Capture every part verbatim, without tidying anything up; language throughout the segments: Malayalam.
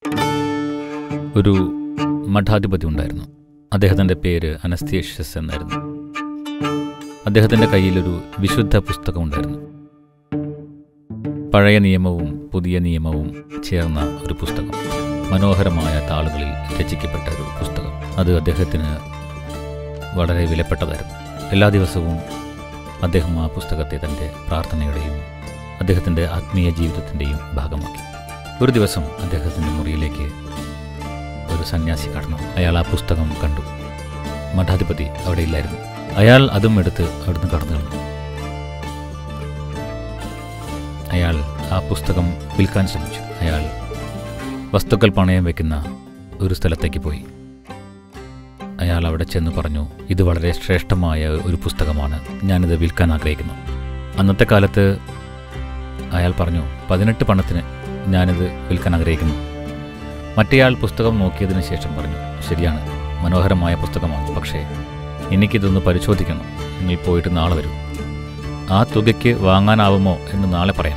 ഒരു മഠാധിപതി ഉണ്ടായിരുന്നു. അദ്ദേഹത്തിൻ്റെ പേര് അനസ്തേഷ്യസ് എന്നായിരുന്നു. അദ്ദേഹത്തിൻ്റെ കയ്യിലൊരു വിശുദ്ധ പുസ്തകമുണ്ടായിരുന്നു. പഴയ നിയമവും പുതിയ നിയമവും ചേർന്ന ഒരു പുസ്തകം, മനോഹരമായ താളുകളിൽ രചിക്കപ്പെട്ട ഒരു പുസ്തകം. അത് അദ്ദേഹത്തിന് വളരെ വിലപ്പെട്ടതായിരുന്നു. എല്ലാ ദിവസവും അദ്ദേഹം ആ പുസ്തകത്തെ തൻ്റെ പ്രാർത്ഥനയുടെയും അദ്ദേഹത്തിൻ്റെ ആത്മീയ ജീവിതത്തിൻ്റെയും ഭാഗമാക്കി. ഒരു ദിവസം അദ്ദേഹത്തിൻ്റെ മുറിയിലേക്ക് ഒരു സന്യാസി കടന്നു. അയാൾ ആ പുസ്തകം കണ്ടു. മഠാധിപതി അവിടെ ഇല്ലായിരുന്നു. അയാൾ അതും എടുത്ത് അവിടുന്ന് കടന്നു കളഞ്ഞു. അയാൾ ആ പുസ്തകം വിൽക്കാൻ ശ്രമിച്ചു. അയാൾ വസ്തുക്കൾ പണയം വയ്ക്കുന്ന ഒരു സ്ഥലത്തേക്ക് പോയി. അയാൾ അവിടെ ചെന്ന് പറഞ്ഞു, ഇത് വളരെ ശ്രേഷ്ഠമായ ഒരു പുസ്തകമാണ്, ഞാനിത് വിൽക്കാൻ ആഗ്രഹിക്കുന്നു. അന്നത്തെ കാലത്ത് അയാൾ പറഞ്ഞു, പതിനെട്ട് പണത്തിന് ഞാനിത് വിൽക്കാൻ ആഗ്രഹിക്കുന്നു. മറ്റേയാൾ പുസ്തകം നോക്കിയതിന് ശേഷം പറഞ്ഞു, ശരിയാണ്, മനോഹരമായ പുസ്തകമാണ്, പക്ഷേ എനിക്കിതൊന്ന് പരിശോധിക്കണം. നിങ്ങൾ പോയിട്ട് നാളെ വരൂ. ആ തുകയ്ക്ക് വാങ്ങാനാവുമോ എന്ന് നാളെ പറയാം.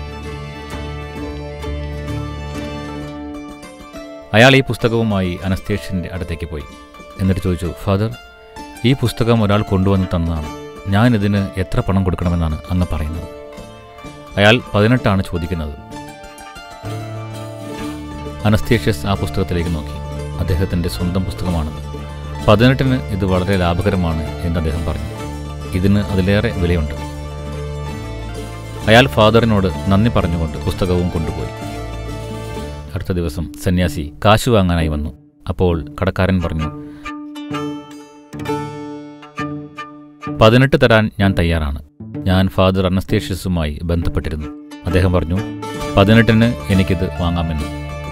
അയാൾ ഈ പുസ്തകവുമായി അനസ്തേഷ്യൻ്റെ അടുത്തേക്ക് പോയി. എന്നിട്ട് ചോദിച്ചു, ഫാദർ, ഈ പുസ്തകം ഒരാൾ കൊണ്ടുവന്ന് തന്നതാണ്. ഞാനിതിന് എത്ര പണം കൊടുക്കണമെന്നാണ് അങ്ങ് പറയുന്നത്? അയാൾ പതിനെട്ടാണ് ചോദിക്കുന്നത്. അനസ്തേഷ്യസ് ആ പുസ്തകത്തിലേക്ക് നോക്കി. അദ്ദേഹത്തിൻ്റെ സ്വന്തം പുസ്തകമാണത്. പതിനെട്ടിന് ഇത് വളരെ ലാഭകരമാണ് എന്ന് അദ്ദേഹം പറഞ്ഞു. ഇതിന് അതിലേറെ വിലയുണ്ട്. അയാൾ ഫാദറിനോട് നന്ദി പറഞ്ഞുകൊണ്ട് പുസ്തകവും കൊണ്ടുപോയി. അടുത്ത ദിവസം സന്യാസി കാശ് വാങ്ങാനായി വന്നു. അപ്പോൾ കടക്കാരൻ പറഞ്ഞു, പതിനെട്ട് തരാൻ ഞാൻ തയ്യാറാണ്. ഞാൻ ഫാദർ അനസ്തേഷ്യസുമായി ബന്ധപ്പെട്ടിരുന്നു. അദ്ദേഹം പറഞ്ഞു, പതിനെട്ടിന് എനിക്കിത് വാങ്ങാമെന്ന്.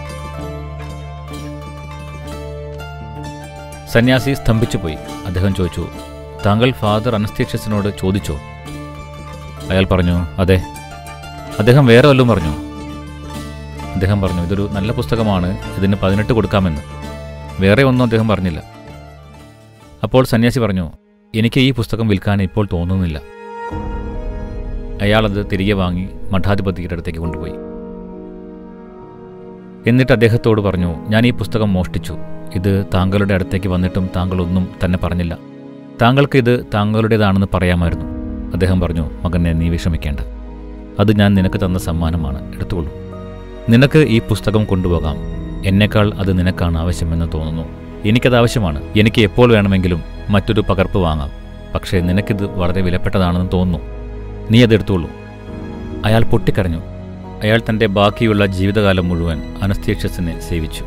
സന്യാസി സ്തംഭിച്ചുപോയി. അദ്ദേഹം ചോദിച്ചു, താങ്കൾ ഫാദർ അനസ്തേഷ്യസിനോട് ചോദിച്ചോ? അയാൾ പറഞ്ഞു, അതെ. അദ്ദേഹം വേറെ വല്ലതും പറഞ്ഞു? അദ്ദേഹം പറഞ്ഞു, ഇതൊരു നല്ല പുസ്തകമാണ്, ഇതിന് പതിനെട്ട് കൊടുക്കാമെന്ന്. വേറെ ഒന്നും അദ്ദേഹം പറഞ്ഞില്ല. അപ്പോൾ സന്യാസി പറഞ്ഞു, എനിക്ക് ഈ പുസ്തകം വിൽക്കാൻ ഇപ്പോൾ തോന്നുന്നില്ല. അയാളത് തിരികെ വാങ്ങി മഠാധിപതിയുടെ അടുത്തേക്ക് കൊണ്ടുപോയി. എന്നിട്ട് അദ്ദേഹത്തോട് പറഞ്ഞു, ഞാൻ ഈ പുസ്തകം മോഷ്ടിച്ചു. ഇത് താങ്കളുടെ അടുത്തേക്ക് വന്നിട്ടും താങ്കളൊന്നും തന്നെ പറഞ്ഞില്ല. താങ്കൾക്ക് ഇത് താങ്കളുടേതാണെന്ന് പറയാമായിരുന്നു. അദ്ദേഹം പറഞ്ഞു, മകനെ, നീ വിഷമിക്കേണ്ട. അത് ഞാൻ നിനക്ക് തന്ന സമ്മാനമാണ്, എടുത്തുകൊള്ളൂ. നിനക്ക് ഈ പുസ്തകം കൊണ്ടുപോകാം. എന്നേക്കാൾ അത് നിനക്കാണ് ആവശ്യമെന്ന് തോന്നുന്നു. എനിക്കത് ആവശ്യമാണ്. എനിക്ക് എപ്പോൾ വേണമെങ്കിലും മറ്റൊരു പകർപ്പ് വാങ്ങാം. പക്ഷേ നിനക്കിത് വളരെ വിലപ്പെട്ടതാണെന്ന് തോന്നുന്നു. നീ അത് എടുത്തുകൊള്ളൂ. അയാൾ പൊട്ടിക്കരഞ്ഞു. അയാൾ തൻ്റെ ബാക്കിയുള്ള ജീവിതകാലം മുഴുവൻ അനസ്തേഷ്യസിനെ സേവിച്ചു.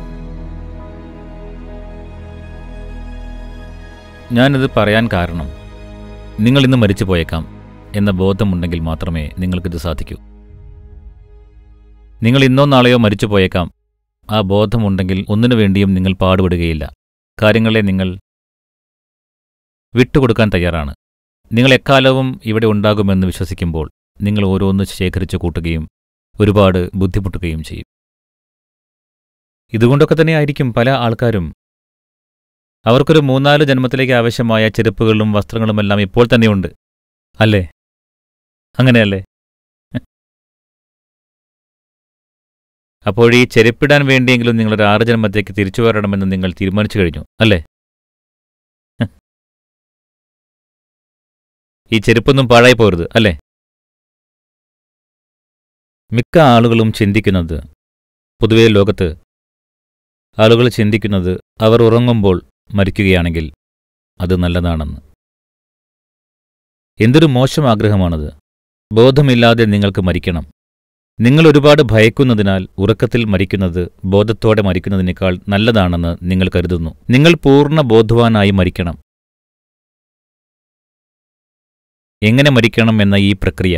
ഞാനിത് പറയാൻ കാരണം, നിങ്ങൾ ഇന്ന് മരിച്ചു പോയേക്കാം എന്ന ബോധമുണ്ടെങ്കിൽ മാത്രമേ നിങ്ങൾക്കിത് സാധിക്കൂ. നിങ്ങൾ ഇന്നോ നാളെയോ മരിച്ചു പോയേക്കാം. ആ ബോധമുണ്ടെങ്കിൽ ഒന്നിനു വേണ്ടിയും നിങ്ങൾ പാടുപെടുകയില്ല. കാര്യങ്ങളെ നിങ്ങൾ വിട്ടുകൊടുക്കാൻ തയ്യാറാണ്. നിങ്ങൾ എക്കാലവും ഇവിടെ ഉണ്ടാകുമെന്ന് വിശ്വസിക്കുമ്പോൾ നിങ്ങൾ ഓരോന്ന് ശേഖരിച്ചു കൂട്ടുകയും ഒരുപാട് ബുദ്ധിമുട്ടുകയും ചെയ്യും. ഇതുകൊണ്ടൊക്കെ തന്നെയായിരിക്കും പല ആൾക്കാരും അവർക്കൊരു മൂന്നാല് ജന്മത്തിലേക്ക് ആവശ്യമായ ചെരുപ്പുകളും വസ്ത്രങ്ങളുമെല്ലാം ഇപ്പോൾ തന്നെയുണ്ട്, അല്ലേ? അങ്ങനെയല്ലേ? അപ്പോൾ ഈ ചെരുപ്പിടാൻ വേണ്ടിയെങ്കിലും നിങ്ങളൊരു ആറ് ജന്മത്തേക്ക് തിരിച്ചു വരണമെന്ന് നിങ്ങൾ തീരുമാനിച്ചു കഴിഞ്ഞു, അല്ലേ? ഈ ചെരുപ്പൊന്നും പാഴായി പോരുത്, അല്ലേ? മിക്ക ആളുകളും ചിന്തിക്കുന്നത്, പൊതുവേ ലോകത്ത് ആളുകൾ ചിന്തിക്കുന്നത്, അവർ ഉറങ്ങുമ്പോൾ മരിക്കുകയാണെങ്കിൽ അത് നല്ലതാണെന്ന്. എന്തൊരു മോശം ആഗ്രഹമാണത്! ബോധമില്ലാതെ നിങ്ങൾക്ക് മരിക്കണം. നിങ്ങൾ ഒരുപാട് ഭയക്കുന്നതിനാൽ ഉറക്കത്തിൽ മരിക്കുന്നത് ബോധത്തോടെ മരിക്കുന്നതിനേക്കാൾ നല്ലതാണെന്ന് നിങ്ങൾ കരുതുന്നു. നിങ്ങൾ പൂർണ്ണ ബോധവാനായി മരിക്കണം. എങ്ങനെ മരിക്കണം എന്ന ഈ പ്രക്രിയ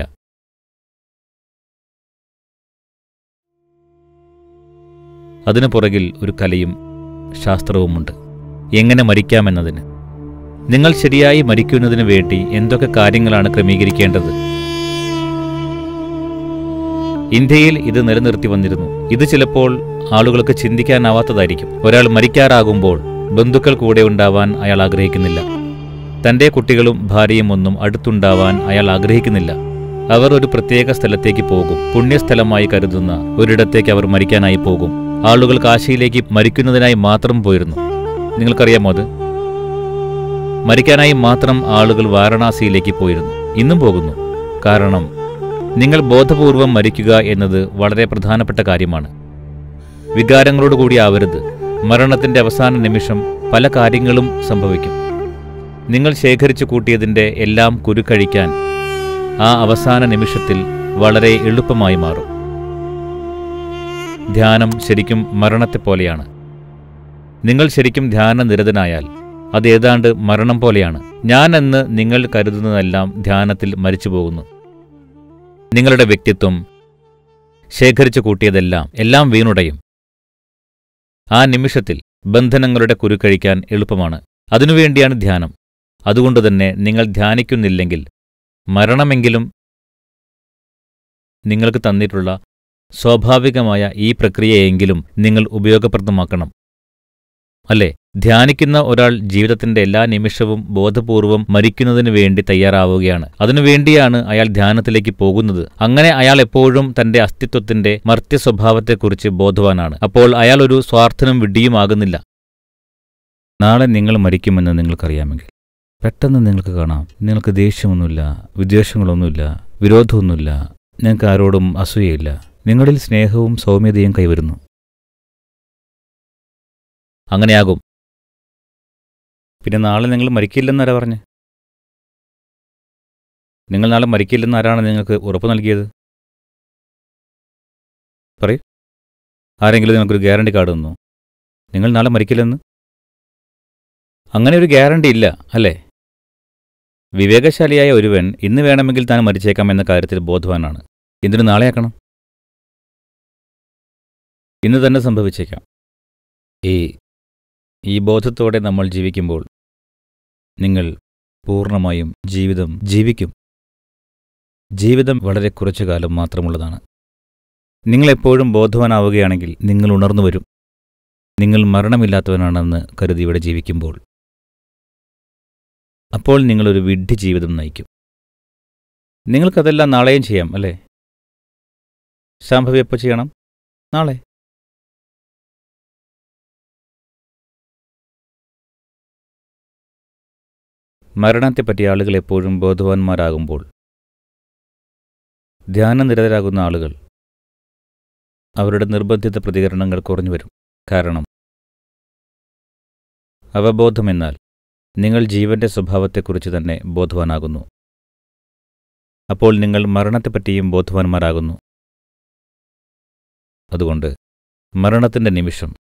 അതിനു പുറകിൽ ഒരു കലയും ശാസ്ത്രവുമുണ്ട്. എങ്ങനെ മരിക്കാമെന്നതിന്. നിങ്ങൾ ശരിയായി മരിക്കുന്നതിനു വേണ്ടി എന്തൊക്കെ കാര്യങ്ങളാണ് ക്രമീകരിക്കേണ്ടത്? ഇന്ത്യയിൽ ഇത് നിലനിർത്തി വന്നിരുന്നു. ഇത് ചിലപ്പോൾ ആളുകൾക്ക് ചിന്തിക്കാനാവാത്തതായിരിക്കും. ഒരാൾ മരിക്കാറാകുമ്പോൾ ബന്ധുക്കൾ കൂടെ ഉണ്ടാവാൻ അയാൾ ആഗ്രഹിക്കുന്നില്ല. തൻ്റെ കുട്ടികളും ഭാര്യയും ഒന്നും അടുത്തുണ്ടാവാൻ അയാൾ ആഗ്രഹിക്കുന്നില്ല. അവർ ഒരു പ്രത്യേക സ്ഥലത്തേക്ക് പോകും. പുണ്യസ്ഥലമായി കരുതുന്ന ഒരിടത്തേക്ക് അവർ മരിക്കാനായി പോകും. ആളുകൾ കാശിയിലേക്ക് മരിക്കുന്നതിനായി മാത്രം പോയിരുന്നു. നിങ്ങൾക്കറിയാമോ അത്? മരിക്കാനായി മാത്രം ആളുകൾ വാരണാസിയിലേക്ക് പോയിരുന്നു. ഇന്നും പോകുന്നു. കാരണം നിങ്ങൾ ബോധപൂർവം മരിക്കുക എന്നത് വളരെ പ്രധാനപ്പെട്ട കാര്യമാണ്. വികാരങ്ങളോടുകൂടി ആവരുത്. മരണത്തിന്റെ അവസാന നിമിഷം പല കാര്യങ്ങളും സംഭവിക്കും. നിങ്ങൾ ശേഖരിച്ചു കൂട്ടിയതിൻ്റെ എല്ലാം കുരുക്കഴിക്കാൻ ആ അവസാന നിമിഷത്തിൽ വളരെ എളുപ്പമായി മാറും. ധ്യാനം ശരിക്കും മരണത്തെപ്പോലെയാണ്. നിങ്ങൾ ശരിക്കും ധ്യാനനിരതനായാൽ അത് ഏതാണ്ട് മരണം പോലെയാണ്. ഞാൻ എന്ന് നിങ്ങൾ കരുതുന്നതെല്ലാം ധ്യാനത്തിൽ മരിച്ചു പോകുന്നു. നിങ്ങളുടെ വ്യക്തിത്വം, ശേഖരിച്ചു കൂട്ടിയതെല്ലാം എല്ലാം വീണുടയും. ആ നിമിഷത്തിൽ ബന്ധനങ്ങളുടെ കുരുക്കഴിക്കാൻ എളുപ്പമാണ്. അതിനുവേണ്ടിയാണ് ധ്യാനം. അതുകൊണ്ടുതന്നെ നിങ്ങൾ ധ്യാനിക്കുന്നില്ലെങ്കിൽ മരണമെങ്കിലും നിങ്ങൾക്ക് തന്നിട്ടുള്ള സ്വാഭാവികമായ ഈ പ്രക്രിയയെങ്കിലും നിങ്ങൾ ഉപയോഗപ്രദമാക്കണം. അല്ലേ? ധ്യാനിക്കുന്ന ഒരാൾ ജീവിതത്തിന്റെ എല്ലാ നിമിഷവും ബോധപൂർവം മരിക്കുന്നതിനു വേണ്ടി തയ്യാറാവുകയാണ്. അതിനുവേണ്ടിയാണ് അയാൾ ധ്യാനത്തിലേക്ക് പോകുന്നത്. അങ്ങനെ അയാൾ എപ്പോഴും തന്റെ അസ്തിത്വത്തിന്റെ മർത്യ സ്വഭാവത്തെക്കുറിച്ച് ബോധവാനാണ്. അപ്പോൾ അയാൾ ഒരു സ്വാർത്ഥനും വിഡ്ഢിയുമാകുന്നില്ല. നാളെ നിങ്ങൾ മരിക്കുമെന്ന് നിങ്ങൾക്കറിയാമെങ്കിൽ പെട്ടെന്ന് നിങ്ങൾക്ക് കാണാം, നിങ്ങൾക്ക് ദേഷ്യമൊന്നുമില്ല, വിദ്വേഷങ്ങളൊന്നുമില്ല, വിരോധമൊന്നുമില്ല, നിങ്ങൾക്ക് ആരോടും അസൂയയില്ല. നിങ്ങളിൽ സ്നേഹവും സൗമ്യതയും കൈവരുന്നു. അങ്ങനെയാകും. പിന്നെ നാളെ നിങ്ങൾ മരിക്കില്ലെന്നാരാ പറഞ്ഞ്? നിങ്ങൾ നാളെ മരിക്കില്ലെന്ന് ആരാണ് നിങ്ങൾക്ക് ഉറപ്പ് നൽകിയത്? പറയൂ. ആരെങ്കിലും നിങ്ങൾക്കൊരു ഗ്യാരണ്ടി കാർഡ് തന്നോ നിങ്ങൾ നാളെ മരിക്കില്ലെന്ന്? അങ്ങനെ ഒരു ഗ്യാരണ്ടി ഇല്ല, അല്ലേ? വിവേകശാലിയായ ഒരുവൻ ഇന്ന് വേണമെങ്കിൽ താൻ മരിച്ചേക്കാം എന്ന കാര്യത്തിൽ ബോധവാനാണ്. എന്തിനു നാളെയാക്കണം? ഇന്ന് തന്നെ സംഭവിച്ചേക്കാം. ഈ ഈ ബോധത്തോടെ നമ്മൾ ജീവിക്കുമ്പോൾ നിങ്ങൾ പൂർണ്ണമായും ജീവിതം ജീവിക്കും. ജീവിതം വളരെ കുറച്ചു കാലം മാത്രമുള്ളതാണ്. നിങ്ങളെപ്പോഴും ബോധവാനാവുകയാണെങ്കിൽ നിങ്ങൾ ഉണർന്നു വരും. നിങ്ങൾ മരണമില്ലാത്തവനാണെന്ന് കരുതി ഇവിടെ ജീവിക്കുമ്പോൾ അപ്പോൾ നിങ്ങളൊരു വിഡ്ഢി ജീവിതം നയിക്കും. നിങ്ങൾക്കതെല്ലാം നാളെയും ചെയ്യാം, അല്ലേ? ശാംഭവി എപ്പോൾ ചെയ്യണം? നാളെ. മരണത്തെപ്പറ്റി ആളുകൾ എപ്പോഴും ബോധവാന്മാരാകുമ്പോൾ ധ്യാനനിരതരാകുന്ന ആളുകൾ അവരുടെ നിർബന്ധിത പ്രതികരണങ്ങൾ കുറഞ്ഞുവരും. കാരണം അവബോധമെന്നാൽ നിങ്ങൾ ജീവന്റെ സ്വഭാവത്തെക്കുറിച്ച് തന്നെ ബോധവാനാകുന്നു. അപ്പോൾ നിങ്ങൾ മരണത്തെപ്പറ്റിയും ബോധവാന്മാരാകുന്നു. അതുകൊണ്ട് മരണത്തിൻ്റെ നിമിഷം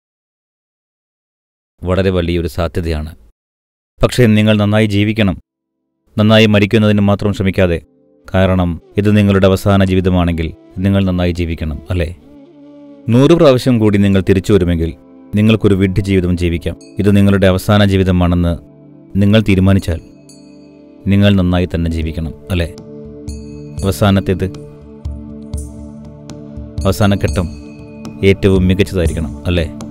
വളരെ വലിയൊരു സാധ്യതയാണ്. പക്ഷേ നിങ്ങൾ നന്നായി ജീവിക്കണം, നന്നായി മരിക്കുന്നതിന് മാത്രം ശ്രമിക്കാതെ. കാരണം ഇത് നിങ്ങളുടെ അവസാന ജീവിതമാണെങ്കിൽ നിങ്ങൾ നന്നായി ജീവിക്കണം, അല്ലേ? നൂറ് പ്രാവശ്യം കൂടി നിങ്ങൾ തിരിച്ചു വരുമെങ്കിൽ നിങ്ങൾക്കൊരു വിഡ്ഢി ജീവിതം ജീവിക്കാം. ഇത് നിങ്ങളുടെ അവസാന ജീവിതമാണെന്ന് നിങ്ങൾ തീരുമാനിച്ചാൽ നിങ്ങൾ നന്നായി തന്നെ ജീവിക്കണം, അല്ലേ? അവസാനത്തേത്, അവസാന ഘട്ടം ഏറ്റവും മികച്ചതായിരിക്കണം, അല്ലേ?